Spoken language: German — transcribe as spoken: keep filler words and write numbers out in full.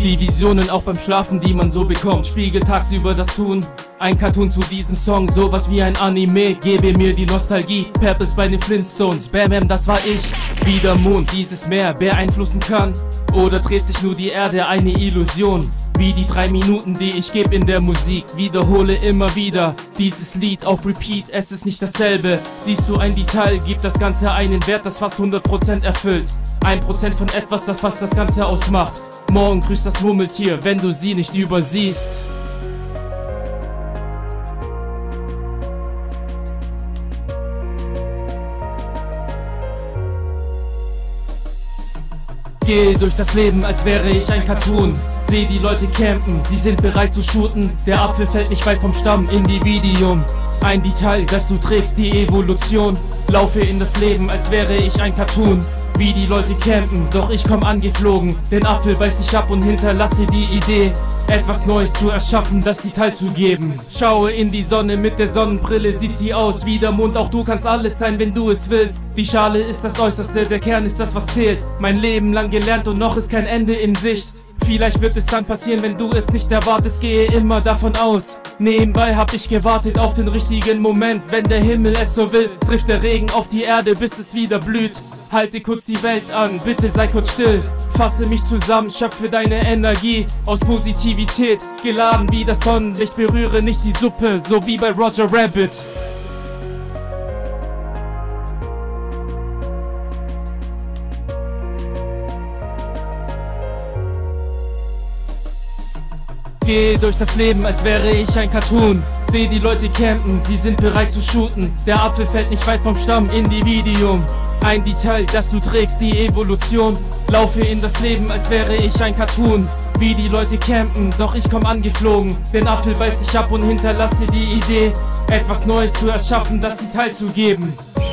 Die Visionen auch beim Schlafen, die man so bekommt, spiegelt tagsüber das Tun. Ein Cartoon zu diesem Song, sowas wie ein Anime. Gebe mir die Nostalgie, Purples bei den Flintstones. Bam Bam, das war ich. Wie der Mond dieses Meer beeinflussen kann. Oder dreht sich nur die Erde, eine Illusion? Wie die drei Minuten, die ich geb in der Musik. Wiederhole immer wieder dieses Lied auf Repeat, es ist nicht dasselbe. Siehst du ein Detail, gibt das Ganze einen Wert, das fast hundert Prozent erfüllt. ein Prozent von etwas, das fast das Ganze ausmacht. Morgen grüßt das Murmeltier, wenn du sie nicht übersiehst. Gehe durch das Leben, als wäre ich ein Cartoon. Seh die Leute campen, sie sind bereit zu shooten. Der Apfel fällt nicht weit vom Stamm, Individuum. Ein Detail, das du trägst, die Evolution. Laufe in das Leben, als wäre ich ein Cartoon. Wie die Leute campen, doch ich komm angeflogen. Den Apfel beiß ich ab und hinterlasse die Idee, etwas Neues zu erschaffen, das die teilzugeben. Schaue in die Sonne mit der Sonnenbrille, sieht sie aus wie der Mond. Auch du kannst alles sein, wenn du es willst. Die Schale ist das Äußerste, der Kern ist das, was zählt. Mein Leben lang gelernt und noch ist kein Ende in Sicht. Vielleicht wird es dann passieren, wenn du es nicht erwartest, gehe immer davon aus. Nebenbei hab ich gewartet auf den richtigen Moment. Wenn der Himmel es so will, trifft der Regen auf die Erde, bis es wieder blüht. Halte kurz die Welt an, bitte sei kurz still. Fasse mich zusammen, schöpfe deine Energie aus Positivität. Geladen wie das Sonnenlicht, berühre nicht die Suppe, so wie bei Roger Rabbit. Gehe durch das Leben, als wäre ich ein Cartoon. Seh die Leute campen, sie sind bereit zu shooten. Der Apfel fällt nicht weit vom Stamm, Individuum. Ein Detail, das du trägst, die Evolution. Laufe in das Leben, als wäre ich ein Cartoon. Wie die Leute campen, doch ich komm angeflogen. Den Apfel beiß ich ab und hinterlasse die Idee, etwas Neues zu erschaffen, das die teilzugeben.